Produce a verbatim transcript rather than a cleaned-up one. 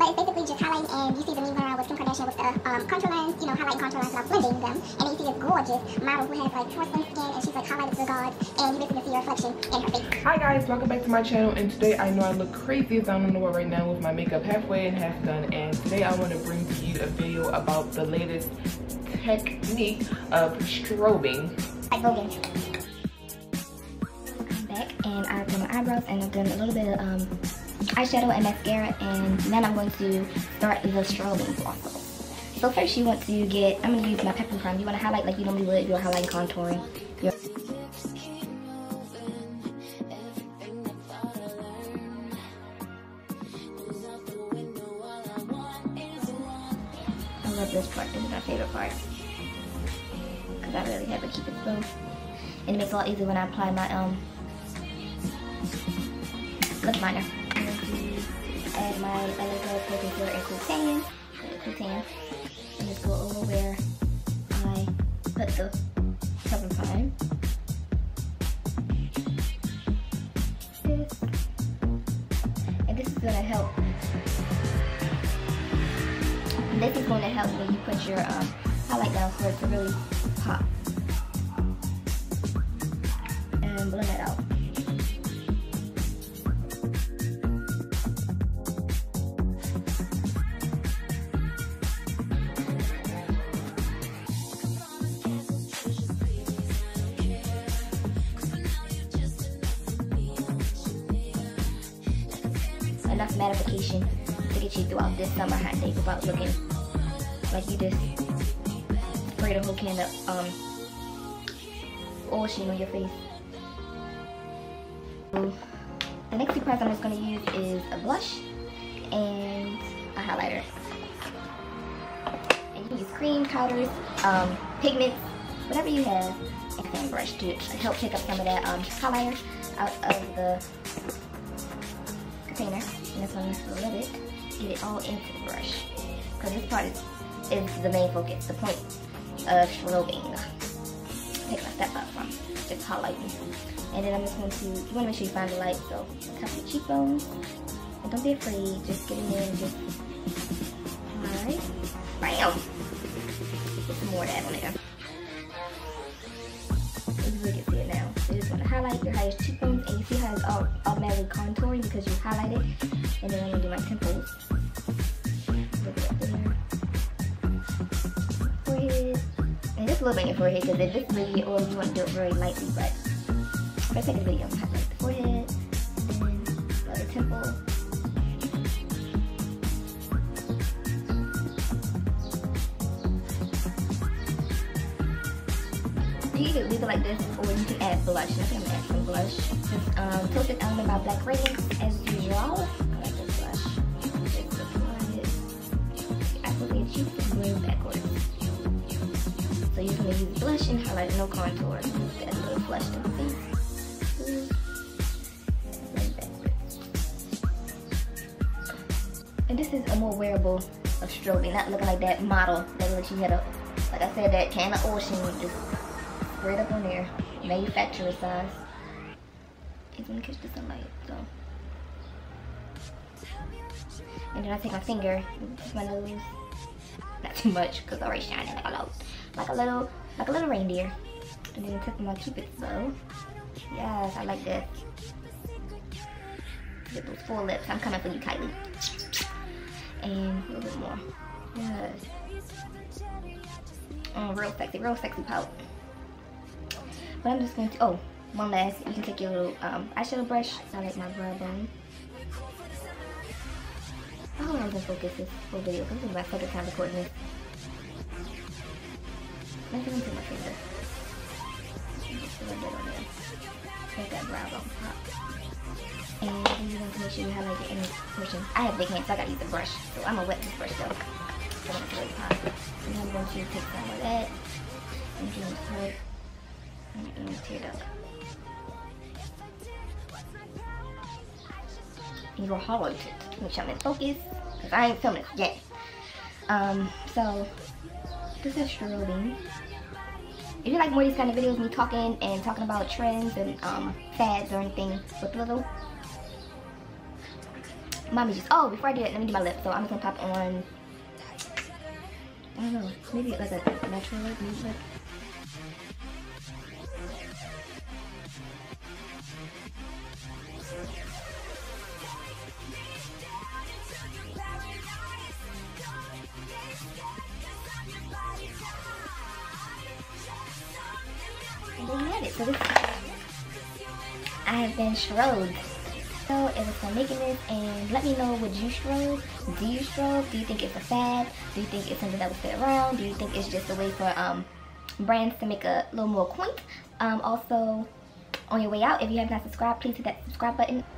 But it's basically just highlighting, and you see the meme around with Kim Kardashian with the um, contour lines, you know, highlighting contour lines without blending them. And then you see this gorgeous model who has like porcelain skin, and she's like highlighted to the gods, and you basically see your reflection in her face. Hi guys, welcome back to my channel, and today I know I look crazy as I don't know what right now with my makeup halfway and half done, and today I want to bring to you a video about the latest technique of strobing. Like Rogan. I'm back and I've done my eyebrows and I've done a little bit of um, eyeshadow and mascara, and then I'm going to start the strobing also. So first you want to get, I'm going to use my pepper prime. You want to highlight like you normally would if you're highlighting contouring. You're I love this part. This is my favorite part because I really have to keep it slow, and it makes it a lot easier when I apply my um lip liner. I'm going to add my L A Girl Pro Concealer and Cool Tan, Cool Tan, and just go over where I put the cover prime. This, and this is going to help. This is going to help when you put your um, highlight down for it to really pop. And blend it out. Enough mattification to get you throughout this summer hot day without looking like you just sprayed a whole can of um, oil sheen on your face. So the next two products I'm just going to use is a blush and a highlighter. And you can use cream, powders, um, pigments, whatever you have, and a fan brush to help pick up some of that um, highlighter out of the container. And this one just a little bit. Get it all into the brush, because this part is, is the main focus, the point of strobing. Take my step up from just highlighting, and then I'm just going to, you want to make sure you find the light, so cover your cheekbones, and don't be afraid, just get in there and just highlight, bam, put some more of that on there. You really can see it now. So you just want to highlight your highest cheekbones, and you see how it's all automatically contouring because you highlighted. And then I'm going to do my temples. Look at there. Forehead. And just a little bit on your forehead, because if this video, or you want to do it very lightly, but for the second video, I'm going to highlight the forehead, and the other temple. You can leave it like this, or you can add blush. And I think I'm going to add some blush. Just um, Toasted Element by Black Radiance, as usual. So you're going to use blush and highlight, no contour. Just add a little blush to the face. And this is a more wearable of strobing, not looking like that model that looks you had a, like I said, that can of oil sheen just spread up on there, manufacturer size. It's going to catch the sunlight, so. And then I take my finger, touch my nose. Not too much, because I already shining like a little, like a little, like a little reindeer. And then tip my cupid's bow. Yes, I like that. Get those full lips. I'm coming for you, Kylie. And a little bit more. Yes. Oh, real sexy, real sexy pout. But I'm just going to. Oh, one last. You can take your little um, eyeshadow brush. I like my brow bone. I hope I can focus this whole video, because this is my second time recording this. I'm going to put my finger. Just a little bit on there. Make that brow bone pop. And then you're going to make sure you highlight the inner portion. I have big hands, so I got to use a brush. So I'm going to wet this brush though. So I want it to really pop. And then I'm going to take some of that. And you're going to put it. And you're going to tear it up. You will highlight it. Make sure I'm in focus, because I ain't filming it yet. Um, so this is strobing. If you like more of these kind of videos, me talking and talking about trends and um, fads or anything with little mommy juice. Oh, before I do that, let me do my lips. So I'm just gonna pop on, I don't know, maybe like a natural lip, nude lip. And there you have it. So this, I have been strobed. So it was fun making this, and let me know, would you strobe? Do you strobe? Do you think it's a fad? Do you think it's something that will fit around? Do you think it's just a way for um, brands to make a little more quaint? Um, also, on your way out, if you have not subscribed, please hit that subscribe button.